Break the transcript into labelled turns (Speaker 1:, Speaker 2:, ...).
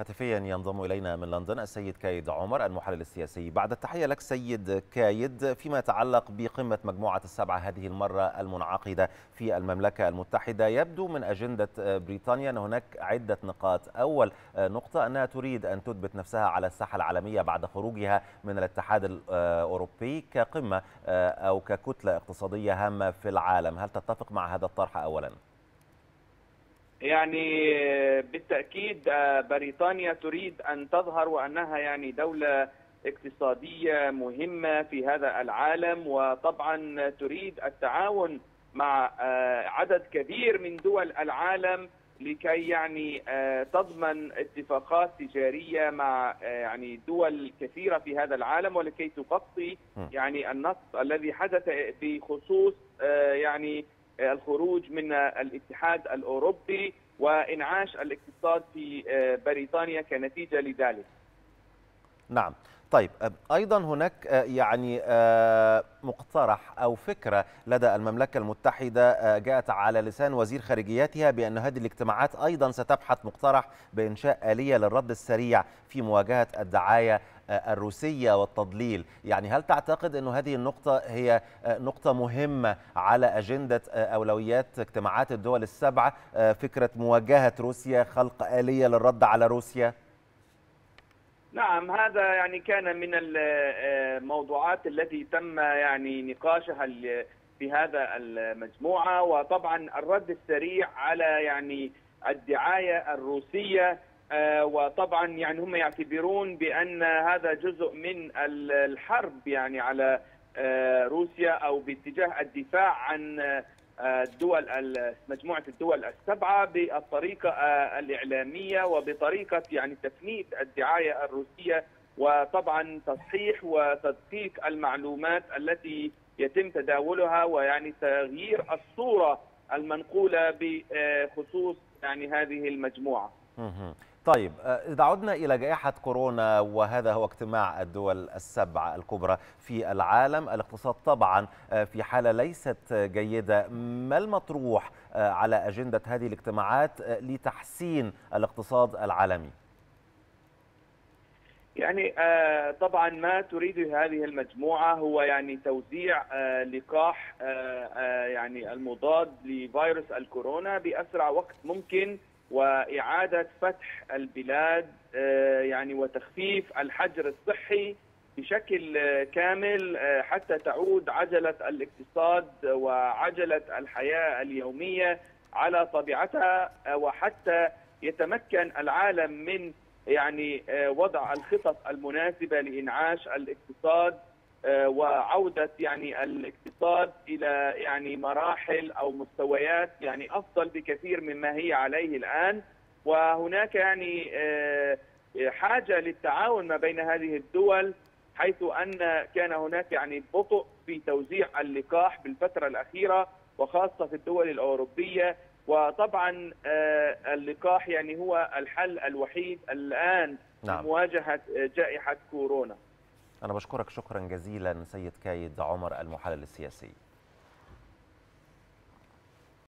Speaker 1: هاتفيا ينضم إلينا من لندن السيد كايد عمر المحلل السياسي. بعد التحية لك سيد كايد، فيما يتعلق بقمة مجموعة السبعة هذه المرة المنعقدة في المملكة المتحدة، يبدو من أجندة بريطانيا أن هناك عدة نقاط. أول نقطة أنها تريد أن تثبت نفسها على الساحة العالمية بعد خروجها من الاتحاد الأوروبي كقمة أو ككتلة اقتصادية هامة في العالم. هل تتفق مع هذا الطرح أولا؟
Speaker 2: يعني بالتأكيد بريطانيا تريد أن تظهر وأنها يعني دولة اقتصادية مهمة في هذا العالم، وطبعا تريد التعاون مع عدد كبير من دول العالم لكي يعني تضمن اتفاقات تجارية مع يعني دول كثيرة في هذا العالم، ولكي تغطي يعني النقص الذي حدث بخصوص يعني الخروج من الاتحاد الأوروبي وإنعاش الاقتصاد في بريطانيا كنتيجة لذلك.
Speaker 1: نعم. طيب، أيضا هناك يعني مقترح أو فكرة لدى المملكة المتحدة جاءت على لسان وزير خارجيتها بأن هذه الاجتماعات أيضا ستبحث مقترح بإنشاء آلية للرد السريع في مواجهة الدعاية الروسية والتضليل. يعني هل تعتقد أن هذه النقطة هي نقطة مهمة على أجندة أولويات اجتماعات الدول السبعة، فكرة مواجهة روسيا، خلق آلية للرد على روسيا؟
Speaker 2: نعم، هذا يعني كان من الموضوعات التي تم يعني نقاشها في هذا المجموعة، وطبعا الرد السريع على يعني الدعاية الروسية، وطبعا يعني هم يعتبرون بأن هذا جزء من الحرب يعني على روسيا، أو باتجاه الدفاع عن مجموعة الدول السبعة بالطريقة الإعلامية وبطريقة يعني تفنيد الدعاية الروسية، وطبعا تصحيح وتدقيق المعلومات التي يتم تداولها، ويعني تغيير الصورة المنقولة بخصوص يعني هذه المجموعة.
Speaker 1: طيب، إذا عدنا إلى جائحة كورونا، وهذا هو اجتماع الدول السبع الكبرى في العالم، الاقتصاد طبعا في حالة ليست جيدة. ما المطروح على أجندة هذه الاجتماعات لتحسين الاقتصاد العالمي؟
Speaker 2: يعني طبعا ما تريده هذه المجموعة هو يعني توزيع لقاح يعني المضاد لفيروس الكورونا بأسرع وقت ممكن، وإعادة فتح البلاد يعني وتخفيف الحجر الصحي بشكل كامل حتى تعود عجلة الاقتصاد وعجلة الحياة اليومية على طبيعتها، وحتى يتمكن العالم من يعني وضع الخطط المناسبة لإنعاش الاقتصاد وعودة يعني الاقتصاد إلى يعني مراحل أو مستويات يعني أفضل بكثير مما هي عليه الآن. وهناك يعني حاجة للتعاون ما بين هذه الدول، حيث أن كان هناك يعني بطء في توزيع اللقاح بالفترة الأخيرة، وخاصة في الدول الأوروبية. وطبعا اللقاح يعني هو الحل الوحيد الآن لمواجهة جائحة كورونا.
Speaker 1: أنا بشكرك شكرا جزيلا سيد كايد عمر المحلل السياسي.